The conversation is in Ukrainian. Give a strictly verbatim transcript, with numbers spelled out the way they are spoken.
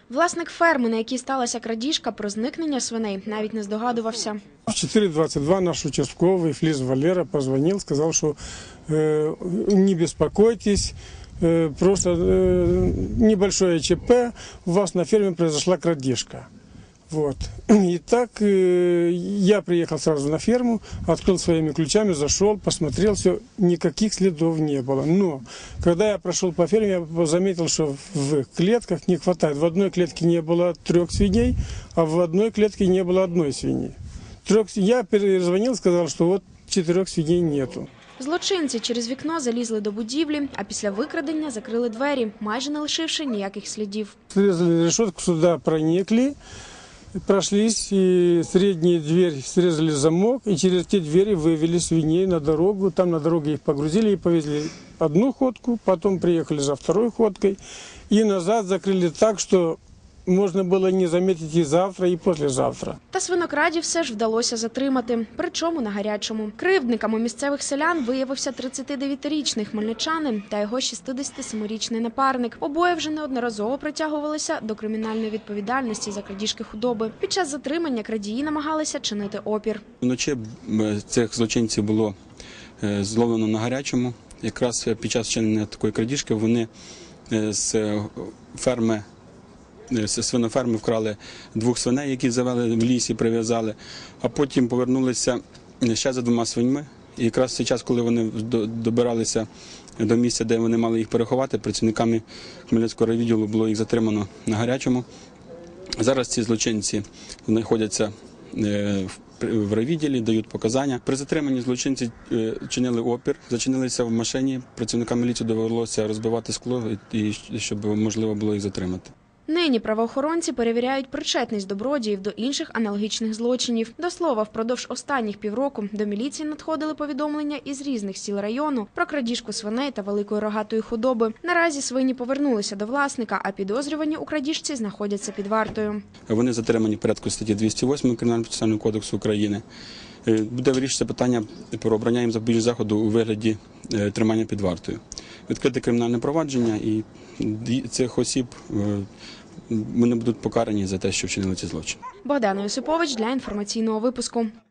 Власник ферми, на якій сталася крадіжка, про зникнення свиней навіть не здогадувався. В чотири двадцять два наш участковый Флис Валера позвонил, сказал, что э, не беспокойтесь, э, просто э, небольшое ЧП, у вас на ферме произошла крадежка. Вот. И так э, я приехал сразу на ферму, открыл своими ключами, зашел, посмотрел, все, никаких следов не было. Но когда я прошел по ферме, я заметил, что в клетках не хватает. В одной клетке не было трех свиней, а в одной клетке не было одной свиньи. Трех... Я перезвонил, сказал, что вот четырех свиней нету. Злочинці через вікно залізли до будівлі, а після викрадення закрили двері, майже не лишивши ніяких слідів. Срезали решетку, сюда проникли, прошлись, и среднюю дверь срезали замок, и через те двери вывели свиней на дорогу. Там на дороге их погрузили и повезли одну ходку, потом приехали за второй ходкой, и назад закрыли так, что можна було не замітити і завтра, і післязавтра. Та свинокрадів все ж вдалося затримати, причому на гарячому. Кривдниками місцевих селян виявився тридцятидев'ятирічний хмельничанин та його шістдесятисемирічний напарник. Обоє вже неодноразово притягувалися до кримінальної відповідальності за крадіжки худоби. Під час затримання крадії намагалися чинити опір. Вночі цих злочинців було зловлено на гарячому. Якраз під час вчинення такої крадіжки вони з ферми З свиноферми вкрали двох свиней, які завели в лісі, прив'язали, а потім повернулися ще за двома свиньми. І якраз в цей час, коли вони добиралися до місця, де вони мали їх переховати, працівниками Хмельницького райвідділу було їх затримано на гарячому. Зараз ці злочинці знаходяться в райвідділі, дають показання. При затриманні злочинці чинили опір, зачинилися в машині, працівникам міліції довелося розбивати скло, і щоб можливо було їх затримати. Нині правоохоронці перевіряють причетність добродіїв до інших аналогічних злочинів. До слова, впродовж останніх півроку до міліції надходили повідомлення із різних сіл району про крадіжку свиней та великої рогатої худоби. Наразі свині повернулися до власника, а підозрювані у крадіжці знаходяться під вартою. Вони затримані в порядку статті двісті восьмої Кримінально-процесуального кодексу України. Буде вирішитися питання про обрання їм запобіжного заходу у вигляді тримання під вартою. Відкрите кримінальне провадження, і цих осіб вони будуть покарані за те, що вчинили ці злочини. Богдана Юсипович для інформаційного випуску.